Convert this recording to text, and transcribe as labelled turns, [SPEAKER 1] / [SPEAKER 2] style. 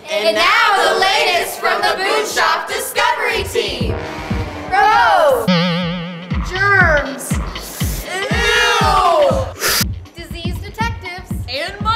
[SPEAKER 1] And now the latest from the Boonshoft Discovery Team. Gross!
[SPEAKER 2] Germs!
[SPEAKER 1] Ew!
[SPEAKER 2] Disease detectives!
[SPEAKER 1] And